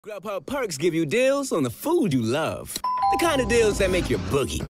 Grubhub perks give you deals on the food you love. The kind of deals that make your boogie.